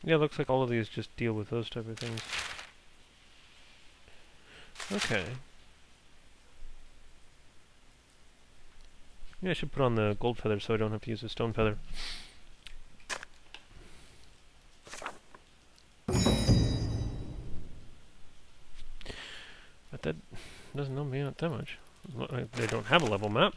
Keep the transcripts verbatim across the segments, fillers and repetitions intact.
Yeah, it looks like all of these just deal with those type of things. Okay. Yeah, I should put on the gold feather so I don't have to use the stone feather. But that doesn't help me out that much. They don't have a level map.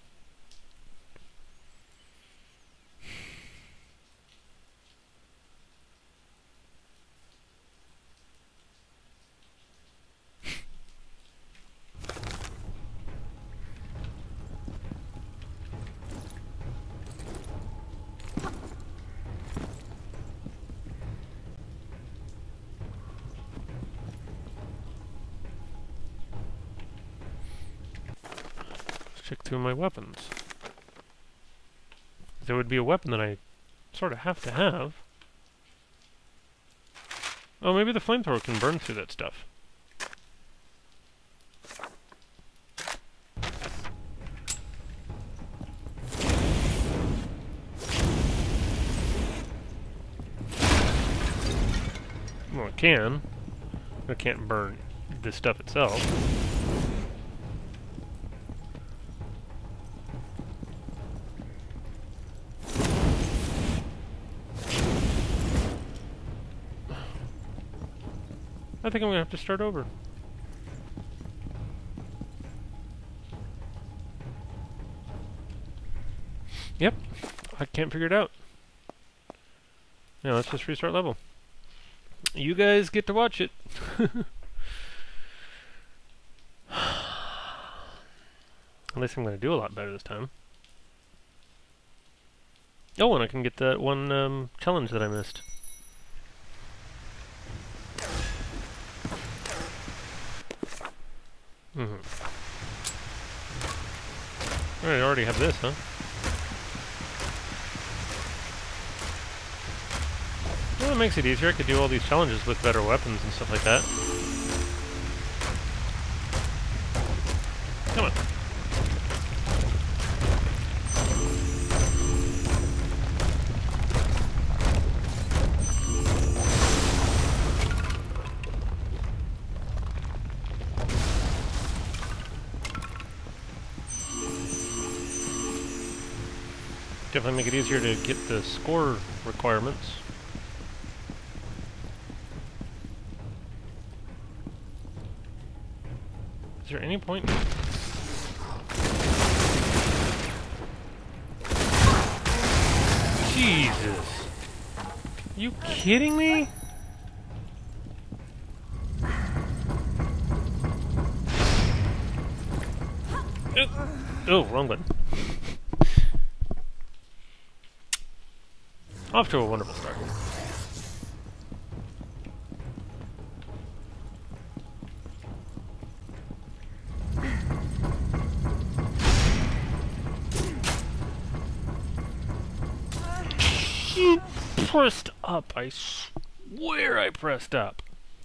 Check through my weapons. There would be a weapon that I sort of have to have. Oh, maybe the flamethrower can burn through that stuff. Well, it can. It can't burn the stuff itself. I think I'm gonna have to start over. Yep, I can't figure it out. Now let's just restart level. You guys get to watch it. At least I'm gonna do a lot better this time. Oh, and I can get that one um, challenge that I missed. Mm-hmm. I already have this, huh? Well, that makes it easier. I could do all these challenges with better weapons and stuff like that. Come on. Definitely make it easier to get the score requirements. Is there any point? Jesus! Are you kidding me? Oh, wrong button. Off to a wonderful start. You pressed up. I swear I pressed up.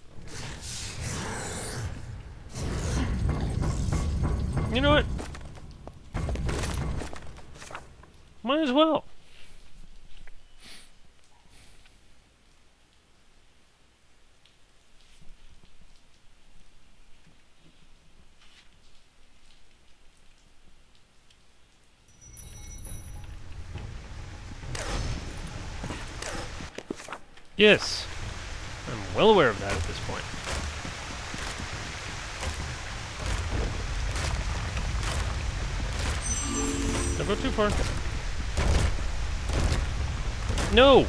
You know what? Might as well. Yes, I'm well aware of that at this point. Don't go too far. No!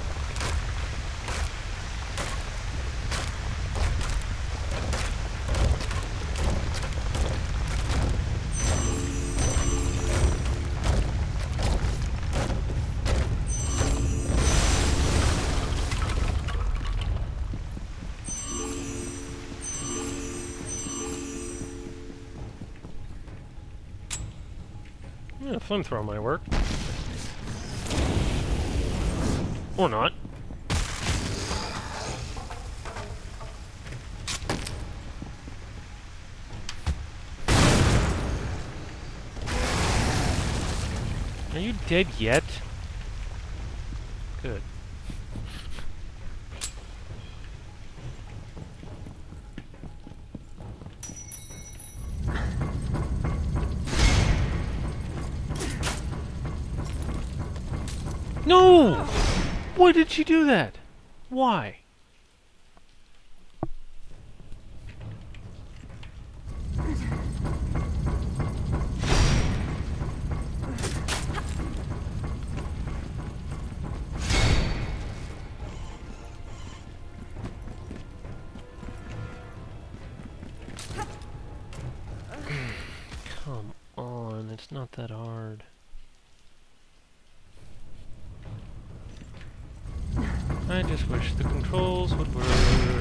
Yeah, flamethrower might work. Or not. Are you dead yet? Good. No! Why did she do that? Why? Come on, it's not that hard. I just wish the controls would work.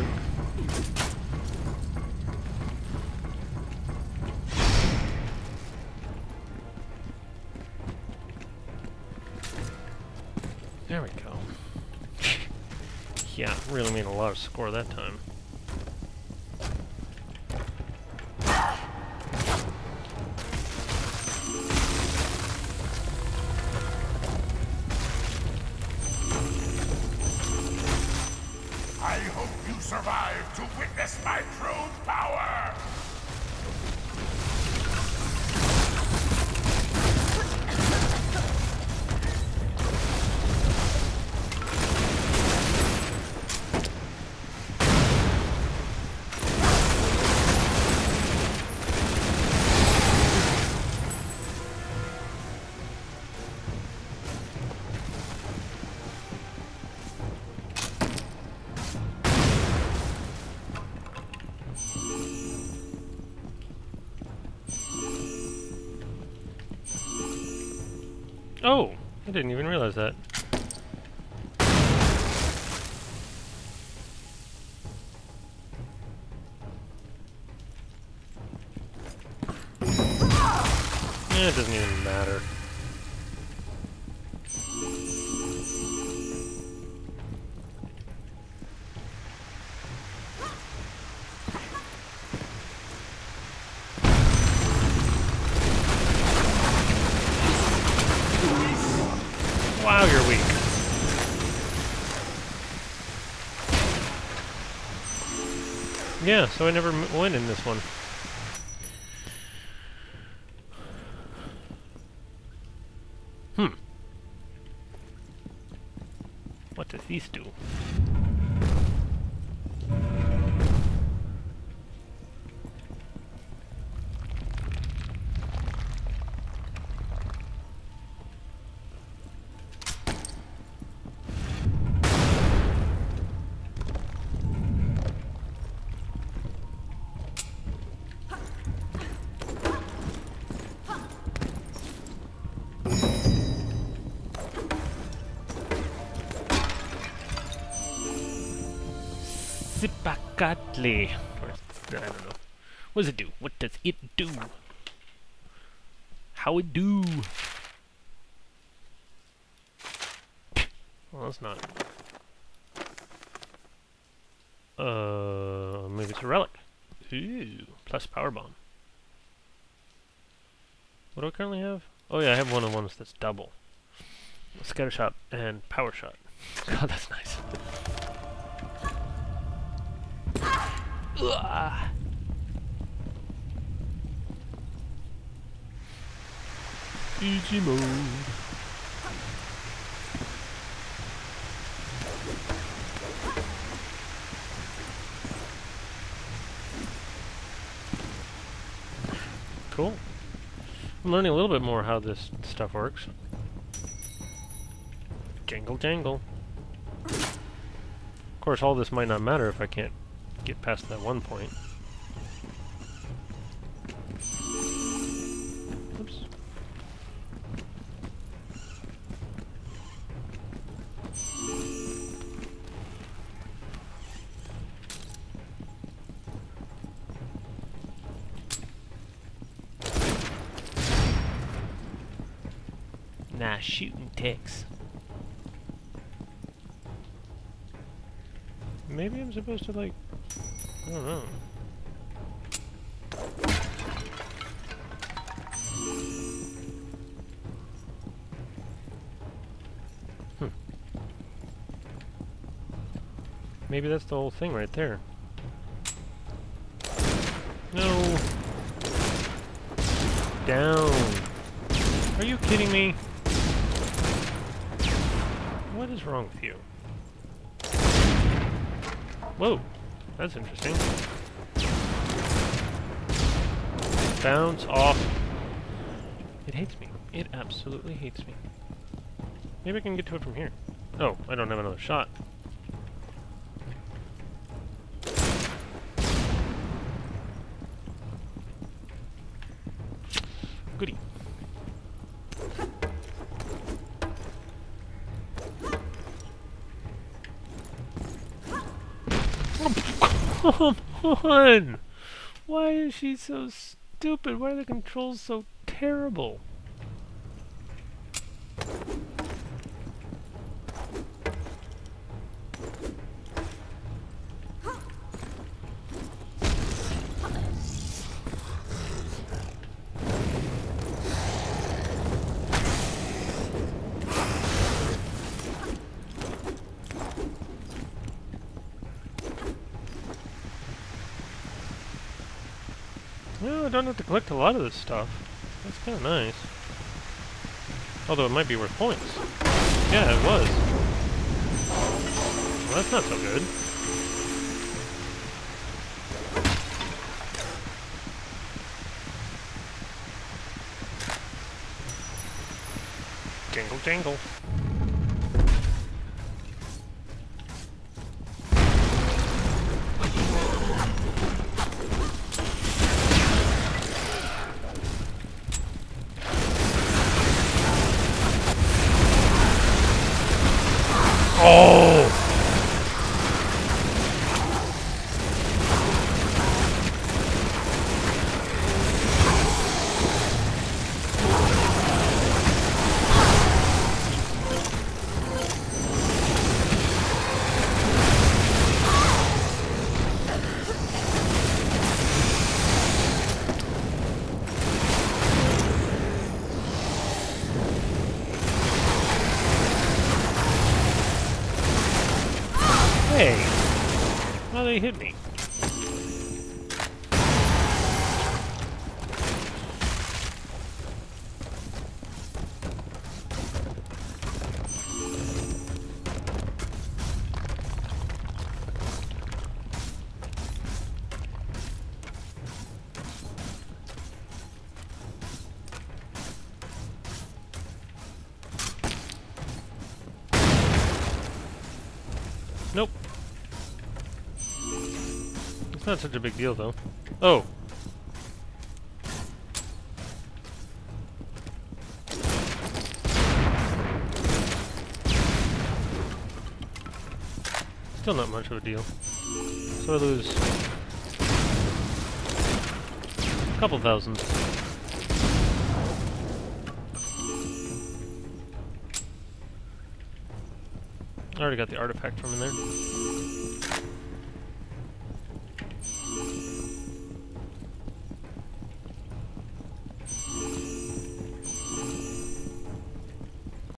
There we go. Yeah, really made a lot of score that time. I hope you survive to witness my true power! Oh! I didn't even realize that. Eh, it doesn't even matter. Wow, you're weak. Yeah, so I never m win in this one. Hmm. What does these do? Sipakatli. Or, I don't know. What does it do? What does it do? How it do? Well, that's not. Uh, maybe it's a relic. Ooh, plus power bomb. What do I currently have? Oh yeah, I have one of the ones that's double. Scatter shot and power shot. God, that's nice. Ugh. Easy mode. Cool. I'm learning a little bit more how this stuff works. Jangle, jangle. Of course, all this might not matter if I can't get past that one point. Oops. Nah, shooting ticks. Maybe I'm supposed to, like, I don't know. Hmm. Maybe that's the whole thing right there. No! Down! Are you kidding me? What is wrong with you? Whoa, that's interesting. Bounce off. It hates me. It absolutely hates me. Maybe I can get to it from here. Oh, I don't have another shot. Goody. Come on! Why is she so stupid? Why are the controls so terrible? Well, I don't have to collect a lot of this stuff. That's kind of nice. Although it might be worth points. Yeah, it was. Well, that's not so good. Jingle, jingle. Oh! Hey! Why they hit me? Nope. It's not such a big deal, though. Oh! Still not much of a deal. So I lose a couple thousand. I already got the artifact from in there.